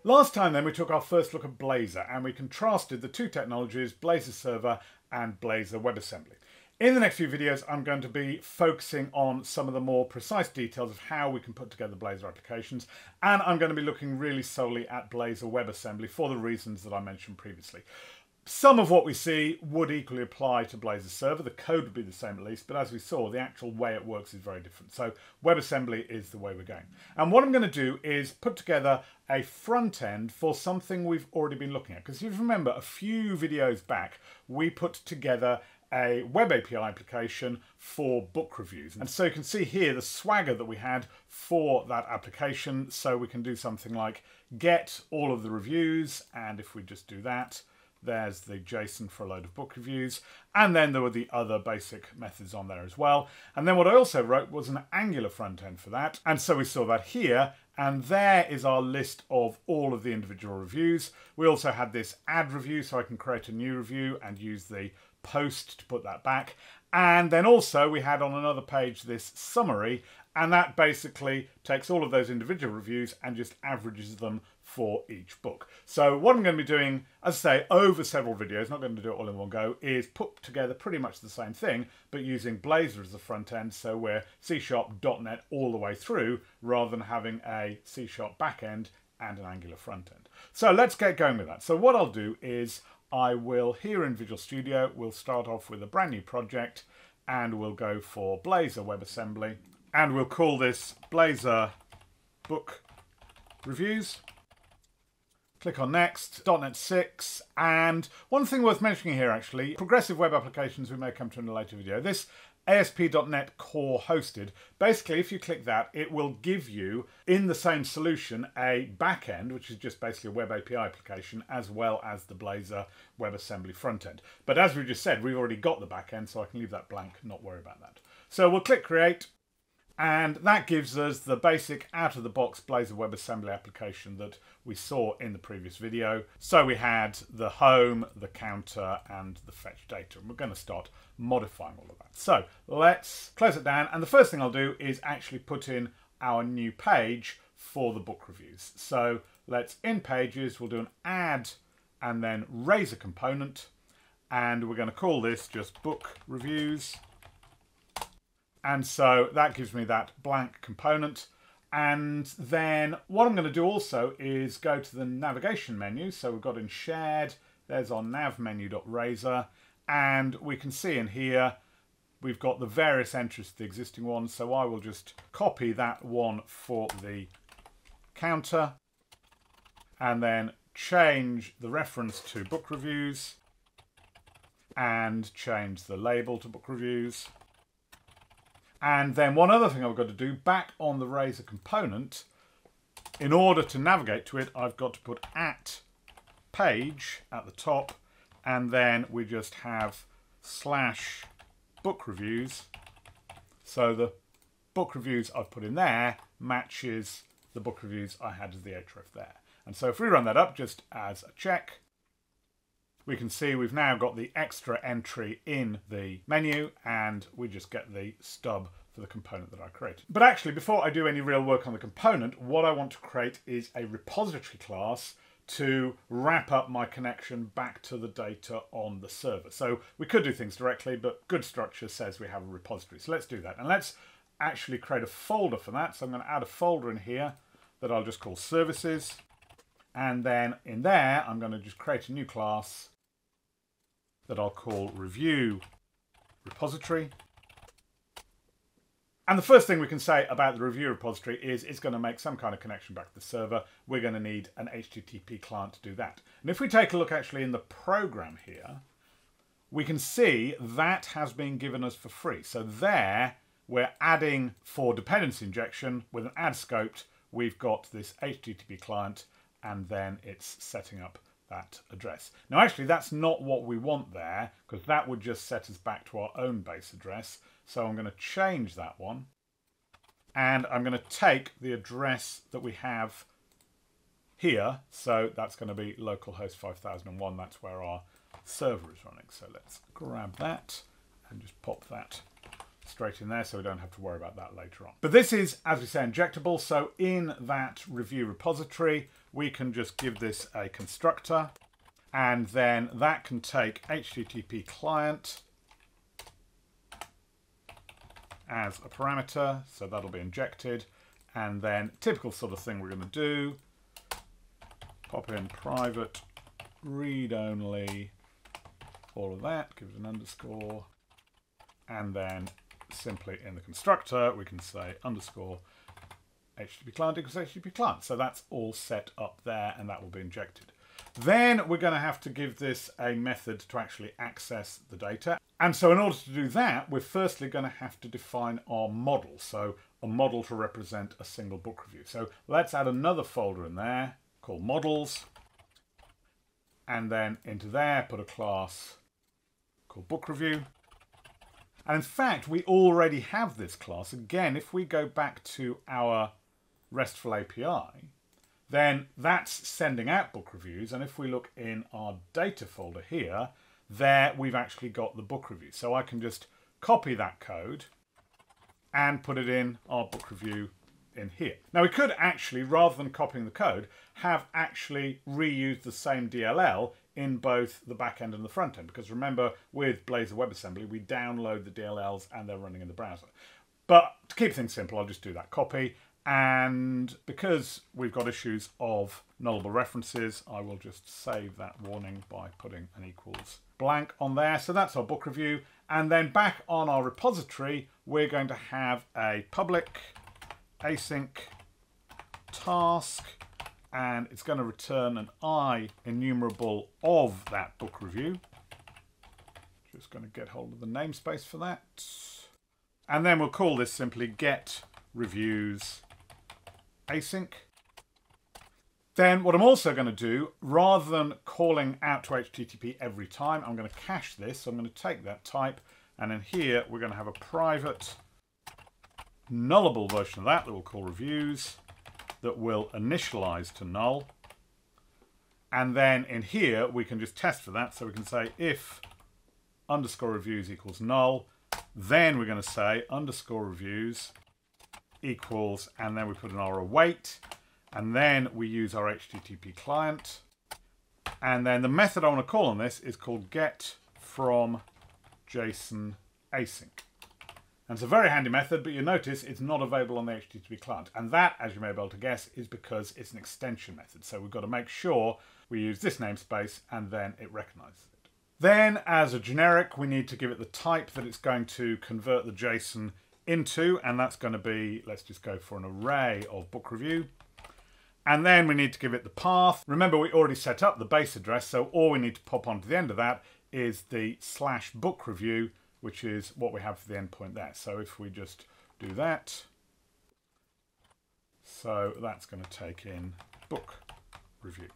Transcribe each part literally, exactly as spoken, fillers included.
Last time then we took our first look at Blazor and we contrasted the two technologies, Blazor Server and Blazor WebAssembly. In the next few videos I'm going to be focusing on some of the more precise details of how we can put together Blazor applications, and I'm going to be looking really solely at Blazor WebAssembly for the reasons that I mentioned previously. Some of what we see would equally apply to Blazor Server. The code would be the same at least, but as we saw, the actual way it works is very different. So WebAssembly is the way we're going. And what I'm going to do is put together a front end for something we've already been looking at. Because if you remember, a few videos back, we put together a web A P I application for book reviews. And so you can see here the swagger that we had for that application. So we can do something like get all of the reviews, and if we just do that, there's the JSON for a load of book reviews, and then there were the other basic methods on there as well. And then what I also wrote was an Angular front end for that, and so we saw that here, and there is our list of all of the individual reviews. We also had this add review, so I can create a new review and use the post to put that back. And then also we had on another page this summary, and that basically takes all of those individual reviews and just averages them for each book. So what I'm going to be doing, as I say, over several videos, not going to do it all in one go, is put together pretty much the same thing, but using Blazor as the front end, so we're C sharp dot net all the way through, rather than having a C sharp back end and an Angular front end. So let's get going with that. So what I'll do is I will, here in Visual Studio, we'll start off with a brand new project, and we'll go for Blazor WebAssembly, and we'll call this Blazor Book Reviews. Click on Next, dot net six, and one thing worth mentioning here actually, progressive web applications we may come to in a later video. This A S P dot net core hosted, basically if you click that, it will give you, in the same solution, a backend, which is just basically a web A P I application, as well as the Blazor WebAssembly front end. But as we just said, we've already got the backend, so I can leave that blank, not worry about that. So we'll click Create, and that gives us the basic out-of-the-box Blazor WebAssembly application that we saw in the previous video. So we had the home, the counter, and the fetch data. And we're going to start modifying all of that. So let's close it down. And the first thing I'll do is actually put in our new page for the book reviews. So let's, in pages, we'll do an add and then raise a component. And we're going to call this just book reviews. And so that gives me that blank component. And then what I'm going to do also is go to the navigation menu. So we've got in shared, there's our nav menu.razor. And we can see in here, we've got the various entries to the existing ones. So I will just copy that one for the counter. And then change the reference to book reviews. And change the label to book reviews. And then one other thing I've got to do, back on the Razor component, in order to navigate to it, I've got to put at page at the top, and then we just have slash book reviews. So the book reviews I've put in there matches the book reviews I had as the href there. And so if we run that up just as a check, we can see we've now got the extra entry in the menu, and we just get the stub for the component that I created. But actually, before I do any real work on the component, what I want to create is a repository class to wrap up my connection back to the data on the server. So we could do things directly, but good structure says we have a repository. So let's do that. And let's actually create a folder for that. So I'm going to add a folder in here that I'll just call services. And then in there, I'm going to just create a new class that I'll call review repository. And the first thing we can say about the review repository is it's going to make some kind of connection back to the server. We're going to need an H T T P client to do that. And if we take a look actually in the program here, we can see that has been given us for free. So there we're adding for dependency injection with an add scoped, we've got this H T T P client, and then it's setting up that address. Now actually that's not what we want there, because that would just set us back to our own base address. So I'm going to change that one, and I'm going to take the address that we have here. So that's going to be localhost five thousand one. That's where our server is running. So let's grab that and just pop that straight in there so we don't have to worry about that later on. But this is, as we say, injectable. So in that review repository, we can just give this a constructor, and then that can take H T T P client as a parameter, so that'll be injected, and then typical sort of thing we're going to do, pop in private read only, all of that, give it an underscore, and then simply in the constructor we can say underscore H T T P client equals H T T P client. So that's all set up there, and that will be injected. Then we're going to have to give this a method to actually access the data. And so in order to do that, we're firstly going to have to define our model. So a model to represent a single book review. So let's add another folder in there called models. And then into there, put a class called book review. And in fact, we already have this class. Again, if we go back to our RESTful A P I, then that's sending out book reviews. And if we look in our data folder here, there we've actually got the book review. So I can just copy that code and put it in our book review in here. Now we could actually, rather than copying the code, have actually reused the same D L L in both the back end and the front end. Because remember, with Blazor WebAssembly, we download the D L Ls and they're running in the browser. But to keep things simple, I'll just do that copy. And because we've got issues of nullable references, I will just save that warning by putting an equals blank on there. So that's our book review. And then back on our repository, we're going to have a public async task, and it's going to return an I enumerable of that book review. Just going to get hold of the namespace for that. And then we'll call this simply get reviews async. Then what I'm also going to do, rather than calling out to H T T P every time, I'm going to cache this. So I'm going to take that type, and in here we're going to have a private nullable version of that that we'll call reviews, that will initialize to null. And then in here we can just test for that. So we can say if underscore reviews equals null, then we're going to say underscore reviews equals, and then we put an R await, and then we use our H T T P client. And then the method I want to call on this is called get from JSON async. And it's a very handy method, but you notice it's not available on the H T T P client. And that, as you may be able to guess, is because it's an extension method. So we've got to make sure we use this namespace and then it recognizes it. Then, as a generic, we need to give it the type that it's going to convert the JSON into, and that's going to be, let's just go for an array of book review. And then we need to give it the path. Remember, we already set up the base address, so all we need to pop onto the end of that is the slash book review, which is what we have for the endpoint there. So if we just do that, so that's going to take in book review.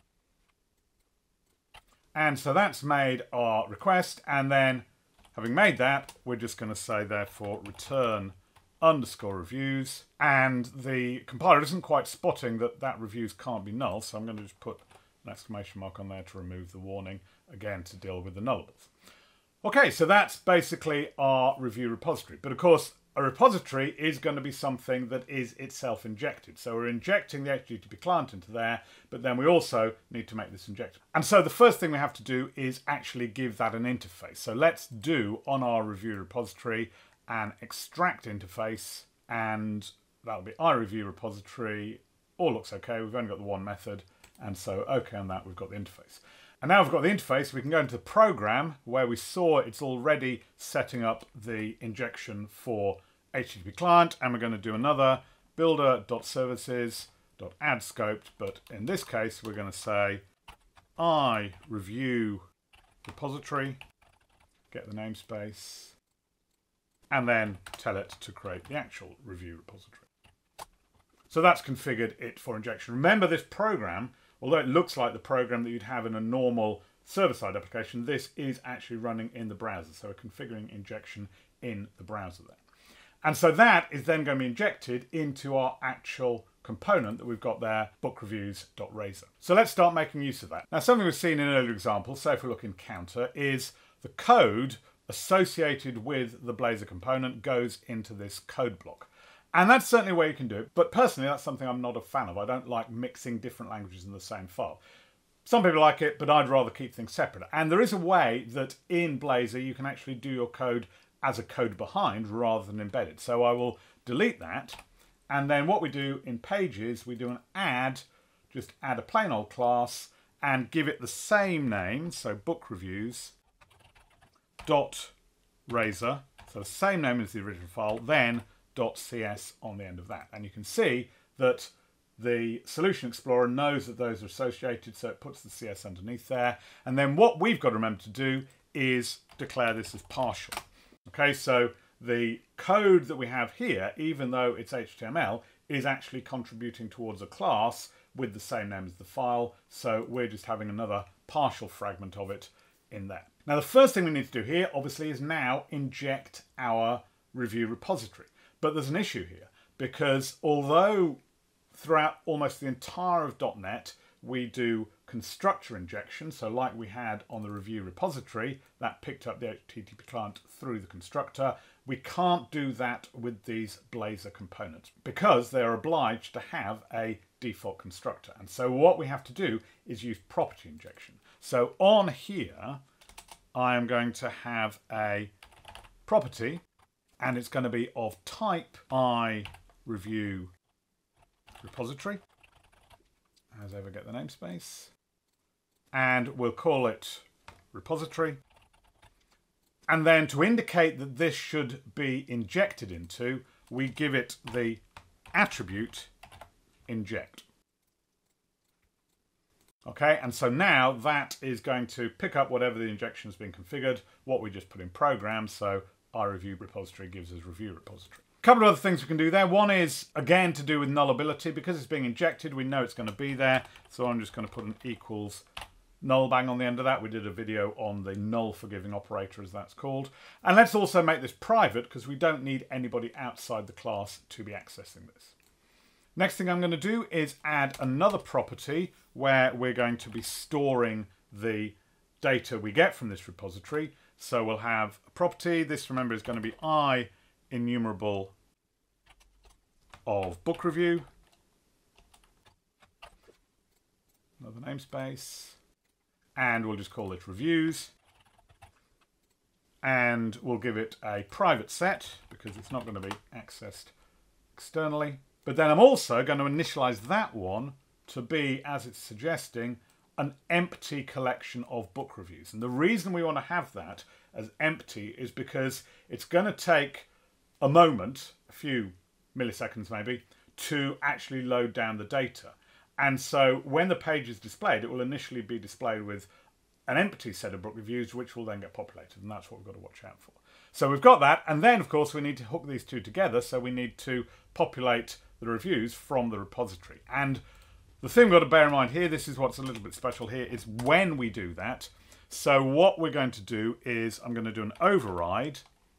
And so that's made our request, and then having made that, we're just going to say therefore return underscore reviews, and the compiler isn't quite spotting that that reviews can't be null, so I'm going to just put an exclamation mark on there to remove the warning, again to deal with the nullables. Okay, so that's basically our review repository. But of course, a repository is going to be something that is itself injected. So we're injecting the H T T P client into there, but then we also need to make this injectable. And so the first thing we have to do is actually give that an interface. So let's do on our review repository an extract interface, and that'll be iReview repository. All looks okay. We've only got the one method, and so okay on that, we've got the interface. And now we've got the interface, we can go into the program where we saw it's already setting up the injection for H T T P client, and we're going to do another builder.services.addScoped, but in this case we're going to say iReview repository, get the namespace, and then tell it to create the actual review repository. So that's configured it for injection. Remember, this program, although it looks like the program that you'd have in a normal server-side application, this is actually running in the browser. So we're configuring injection in the browser there. And so that is then going to be injected into our actual component that we've got there, bookreviews.razor. So let's start making use of that. Now, something we've seen in earlier examples, so if we look in counter, is the code associated with the Blazor component goes into this code block. And that's certainly a way you can do it. But personally, that's something I'm not a fan of. I don't like mixing different languages in the same file. Some people like it, but I'd rather keep things separate. And there is a way that in Blazor you can actually do your code as a code behind rather than embedded. So I will delete that. And then what we do in Pages, we do an add, just add a plain old class and give it the same name. So book reviews dot razor. So the same name as the original file, then .cs on the end of that. And you can see that the Solution Explorer knows that those are associated, so it puts the C S underneath there. And then what we've got to remember to do is declare this as partial. Okay, so the code that we have here, even though it's H T M L, is actually contributing towards a class with the same name as the file. So we're just having another partial fragment of it in there. Now, the first thing we need to do here, obviously, is now inject our review repository. But there's an issue here, because although throughout almost the entire of dot net, we do constructor injection, so like we had on the review repository, that picked up the H T T P client through the constructor, we can't do that with these Blazor components because they're obliged to have a default constructor. And so what we have to do is use property injection. So on here, I am going to have a property, and it's going to be of type I review repository, as ever get the namespace, and we'll call it repository. And then to indicate that this should be injected into, we give it the attribute inject. Okay, and so now that is going to pick up whatever the injection has been configured, what we just put in program. So our review repository gives us review repository. A couple of other things we can do there. One is, again, to do with nullability. Because it's being injected, we know it's going to be there. So I'm just going to put an equals null bang on the end of that. We did a video on the null forgiving operator, as that's called. And let's also make this private, because we don't need anybody outside the class to be accessing this. Next thing I'm going to do is add another property where we're going to be storing the data we get from this repository. So we'll have a property. This, remember, is going to be I enumerable of book review. Another namespace. And we'll just call it reviews. And we'll give it a private set because it's not going to be accessed externally. But then I'm also going to initialize that one to be, as it's suggesting, an empty collection of book reviews. And the reason we want to have that as empty is because it's going to take a moment, a few milliseconds maybe, to actually load down the data. And so when the page is displayed, it will initially be displayed with an empty set of book reviews, which will then get populated. And that's what we've got to watch out for. So we've got that. And then, of course, we need to hook these two together. So we need to populate the reviews from the repository. And the thing we've got to bear in mind here, this is what's a little bit special here, is when we do that. So what we're going to do is I'm going to do an override.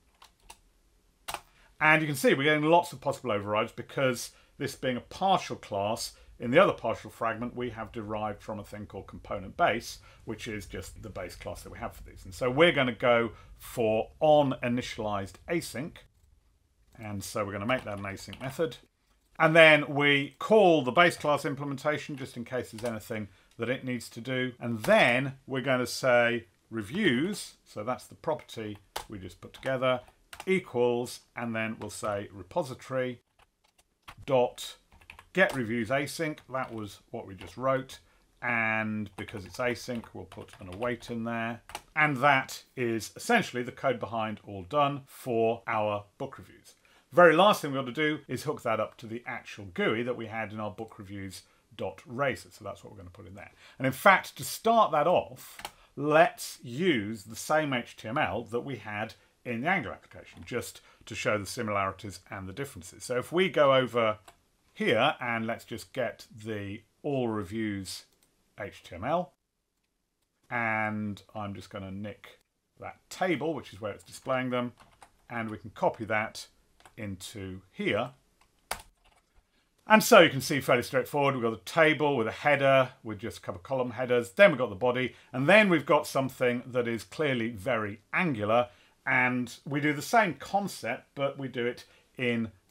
And you can see we're getting lots of possible overrides because this being a partial class, in the other partial fragment, we have derived from a thing called component base, which is just the base class that we have for these. And so we're going to go for on initialized async. And so we're going to make that an async method. And then we call the base class implementation just in case there's anything that it needs to do. And then we're going to say reviews. So that's the property we just put together, equals, and then we'll say repository dot get reviews async. That was what we just wrote. And because it's async, we'll put an await in there. And that is essentially the code behind all done for our book reviews. Very last thing we've got to do is hook that up to the actual G U I that we had in our book reviews.razor. So that's what we're going to put in there. And in fact, to start that off, let's use the same H T M L that we had in the Angular application, just to show the similarities and the differences. So if we go over here and let's just get the all reviews H T M L, and I'm just going to nick that table, which is where it's displaying them, and we can copy that into here. And so you can see fairly straightforward. We've got a table with a header with just a couple of column headers. Then we've got the body, and then we've got something that is clearly very Angular. And we do the same concept, but we do it in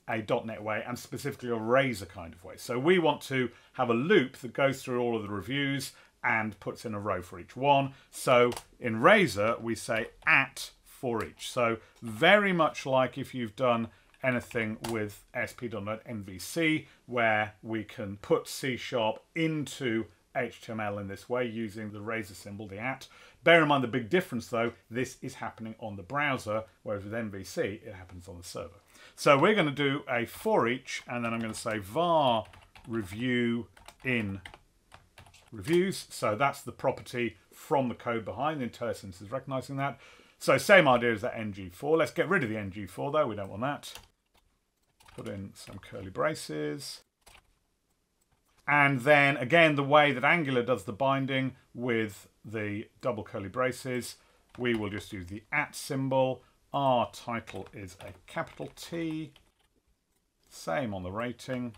a dot net way and specifically a Razor kind of way. So we want to have a loop that goes through all of the reviews and puts in a row for each one. So in Razor, we say at for each. So very much like if you've done anything with A S P dot NET M V C, where we can put C sharp into H T M L in this way using the Razor symbol, the at. Bear in mind the big difference though, this is happening on the browser, whereas with M V C, it happens on the server. So we're going to do a for each, and then I'm going to say var review in reviews. So that's the property from the code behind. The IntelliSense is recognizing that. So same idea as that N G four. Let's get rid of the N G four though. We don't want that. Put in some curly braces. And then again, the way that Angular does the binding with the double curly braces, we will just use the at symbol. Our title is a capital T. Same on the rating.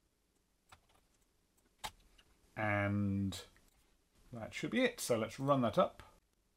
And that should be it. So let's run that up.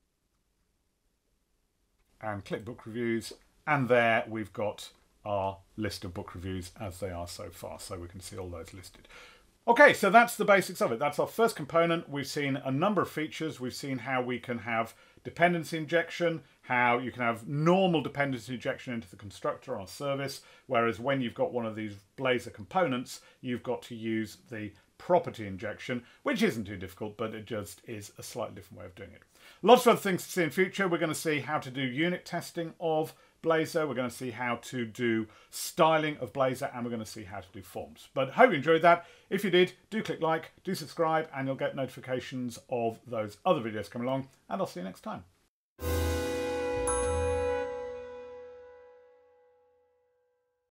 And click book reviews. And there we've got our list of book reviews as they are so far. So we can see all those listed. Okay, so that's the basics of it. That's our first component. We've seen a number of features. We've seen how we can have dependency injection, how you can have normal dependency injection into the constructor or service, whereas when you've got one of these Blazor components, you've got to use the property injection, which isn't too difficult, but it just is a slightly different way of doing it. Lots of other things to see in future. We're going to see how to do unit testing of Blazor. We're going to see how to do styling of Blazor, and we're going to see how to do forms. But hope you enjoyed that. If you did, do click like, do subscribe, and you'll get notifications of those other videos coming along, and I'll see you next time.